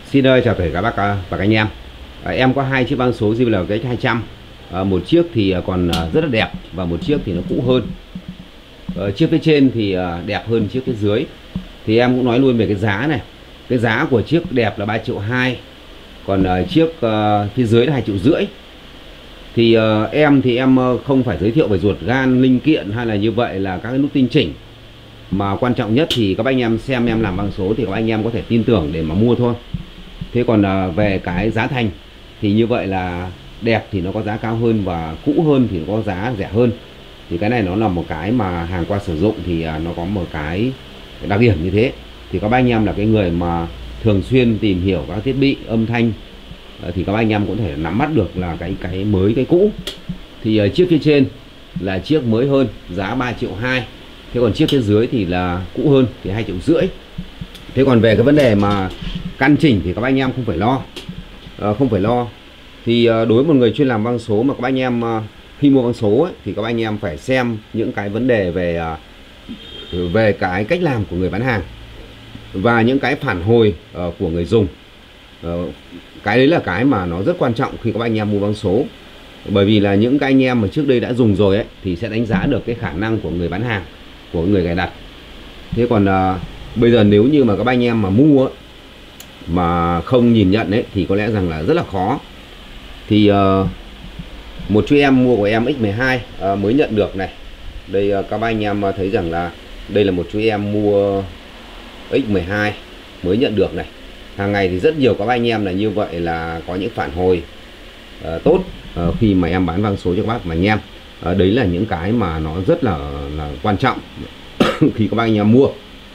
Xin chào tất cả các bác và các anh em. Em có hai chiếc vang số JBL KX200. Một chiếc thì còn rất là đẹp và một chiếc thì nó cũ hơn. Chiếc phía trên thì đẹp hơn chiếc phía dưới. Thì em cũng nói luôn về cái giá này. Cái giá của chiếc đẹp là 3,2 triệu, còn chiếc phía dưới là 2,5 triệu. Thì em không phải giới thiệu về ruột gan, linh kiện hay là như vậy là các cái nút tinh chỉnh, mà quan trọng nhất thì các anh em xem em làm vang số thì các anh em có thể tin tưởng để mà mua thôi. Thế còn về cái giá thành thì như vậy là đẹp thì nó có giá cao hơn và cũ hơn thì nó có giá rẻ hơn. Thì cái này nó là một cái mà hàng qua sử dụng thì nó có một cái đặc điểm như thế. Thì các anh em là cái người mà thường xuyên tìm hiểu các thiết bị âm thanh thì các anh em cũng thể nắm bắt được là cái mới cái cũ. Thì chiếc phía trên là chiếc mới hơn, giá 3,2 triệu. Thế còn chiếc phía dưới thì là cũ hơn thì 2,5 triệu. Thế còn về cái vấn đề mà căn chỉnh thì các anh em không phải lo. Thì đối với một người chuyên làm vang số mà các anh em khi mua vang số ấy, thì các anh em phải xem những cái vấn đề về cái cách làm của người bán hàng và những cái phản hồi của người dùng. Cái đấy là cái mà nó rất quan trọng khi các anh em mua vang số. Bởi vì là những cái anh em mà trước đây đã dùng rồi ấy thì sẽ đánh giá được cái khả năng của người bán hàng, của người cài đặt. Thế còn bây giờ nếu như mà các anh em mà mua ấy, mà không nhìn nhận ấy thì có lẽ rằng là rất là khó. Thì một chú em mua của em X12 mới nhận được này. Đây các anh em thấy rằng là đây là một chú em mua X12 mới nhận được này. Hàng ngày thì rất nhiều các anh em là như vậy là có những phản hồi tốt khi mà em bán vang số cho các bác và anh em. Đấy là những cái mà nó rất là quan trọng khi các anh em mua.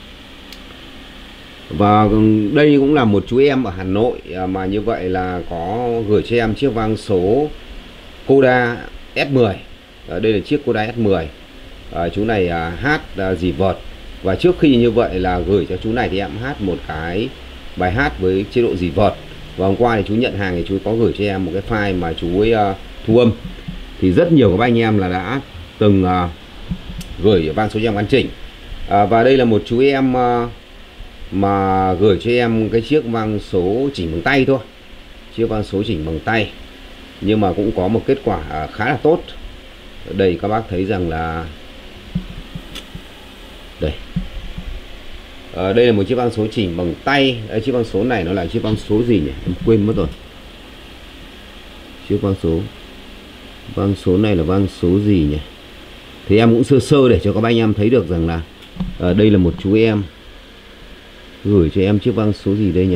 Và đây cũng là một chú em ở Hà Nội mà như vậy là có gửi cho em chiếc vang số Koda S10. Đây là chiếc Koda S10. Chú này hát dì vợt. Và trước khi như vậy là gửi cho chú này thì em hát một cái bài hát với chế độ dì vợt. Và hôm qua thì chú nhận hàng thì chú có gửi cho em một cái file mà chú ấy thu âm. Thì rất nhiều các anh em là đã từng gửi vang số cho em căn chỉnh. Và đây là một chú em mà gửi cho em cái chiếc vang số chỉnh bằng tay thôi, chiếc vang số chỉnh bằng tay, nhưng mà cũng có một kết quả khá là tốt. Ở đây các bác thấy rằng là đây là một chiếc vang số chỉnh bằng tay. Chiếc vang số này nó là chiếc vang số gì nhỉ, em quên mất rồi. Chiếc vang số này là vang số gì nhỉ, thì em cũng sơ để cho các anh em thấy được rằng là đây là một chú em gửi cho em chiếc vang số gì đây nhỉ.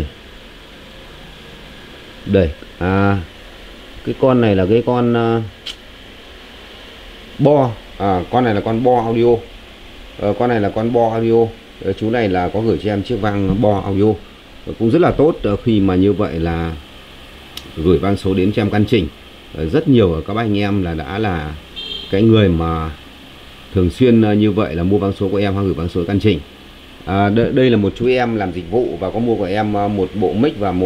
Đây, cái con này là cái con Bo. Con này là con Bo audio. Con này là con Bo audio. Chú này là có gửi cho em chiếc vang Bo audio. Cũng rất là tốt khi mà như vậy là gửi vang số đến cho em căn chỉnh. Rất nhiều các anh em là đã là cái người mà thường xuyên như vậy là mua vang số của em hoặc gửi vang số căn chỉnh. Đây là một chú em làm dịch vụ và có mua của em một bộ mic và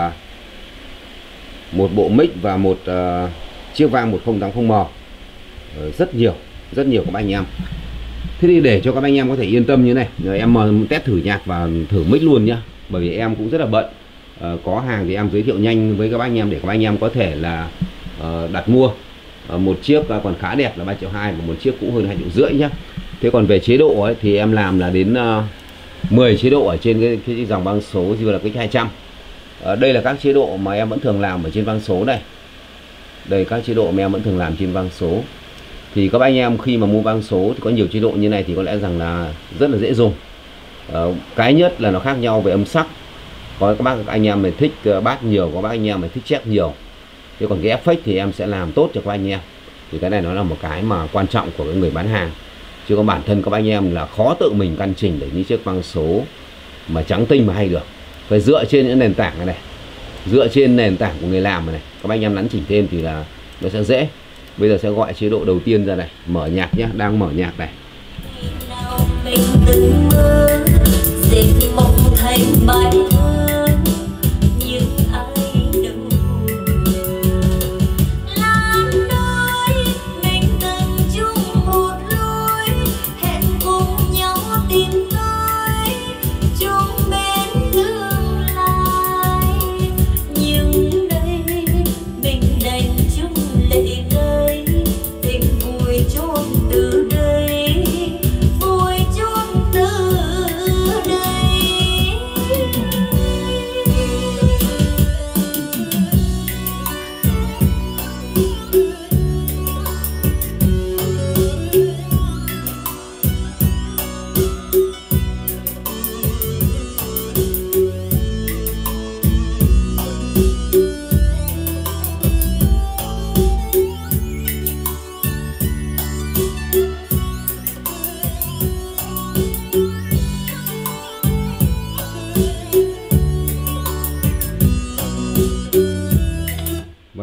một chiếc vang 1080M. Rất nhiều các anh em. Thế thì để cho các anh em có thể yên tâm như này, rồi em test thử nhạc và thử mic luôn nhá. Bởi vì em cũng rất là bận. Có hàng thì em giới thiệu nhanh với các anh em để các anh em có thể là đặt mua. Một chiếc còn khá đẹp là 3,2 triệu và một chiếc cũng hơn 2,5 triệu nhá. Thế còn về chế độ ấy, thì em làm là đến 10 chế độ ở trên cái dòng vang số JBL KX200. Đây là các chế độ mà em vẫn thường làm ở trên vang số này. Đây các chế độ mà em vẫn thường làm trên vang số. Thì các anh em khi mà mua vang số thì có nhiều chế độ như này thì có lẽ rằng là rất là dễ dùng. Cái nhất là nó khác nhau về âm sắc. Có các anh em này thích bass nhiều, có các anh em này thích chép nhiều. Thế còn cái effect thì em sẽ làm tốt cho các anh em. Thì cái này nó là một cái mà quan trọng của cái người bán hàng. Chứ còn bản thân các anh em là khó tự mình căn chỉnh để những chiếc vang số mà trắng tinh mà hay được. Phải dựa trên những nền tảng này, dựa trên nền tảng của người làm này, các anh em nắn chỉnh thêm thì là nó sẽ dễ. Bây giờ sẽ gọi chế độ đầu tiên ra này, mở nhạc nhé, đang mở nhạc này.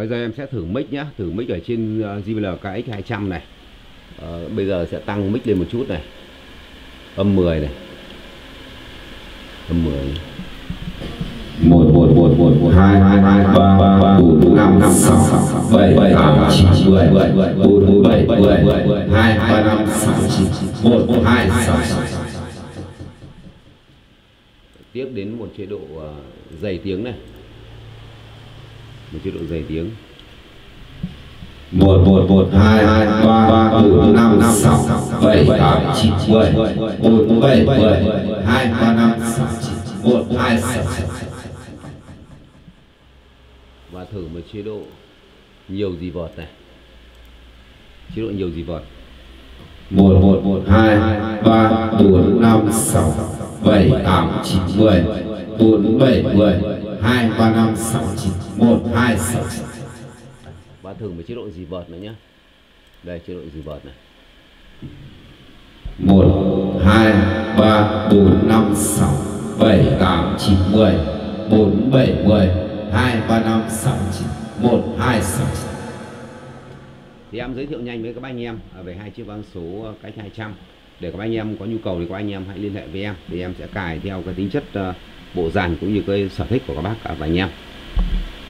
Bây giờ em sẽ thử mic nhá, thử mic ở trên JBL KX200 này. Bây giờ sẽ tăng mic lên một chút này. Âm 10 này. Âm 10. 1 1 1 1 1 2 2 2 3 3 4 5 5 6 7 7 8 9 10 4 7 10 2 3 5 6 9 1 1 2 6. Tiếp đến một chế độ dày tiếng này. Một chế độ dày tiếng. 1 1 1 2 2 3 4 5 6 7 8 9 10 4 7 10 2 3 5 6 9 1 2 6. Và thử một chế độ nhiều dì vọt này. Chế độ nhiều dì vọt. 1 1 1 2 3 4 5 6 7 8 9 10 4 7 10 2 3 5 6 9 1 2 6. Và thử một chế độ dì vọt nữa nhé. Đây chế độ dì vọt này. 1 2 3 4 5 6 7 8 9 10 4 7 10 2 3 5 6 9 1 2 6. Thì em giới thiệu nhanh với các anh em về hai chiếc vang số KX200. Để các anh em có nhu cầu thì các anh em hãy liên hệ với em, thì em sẽ cài theo cái tính chất bộ dàn cũng như cái sở thích của các bác và anh em.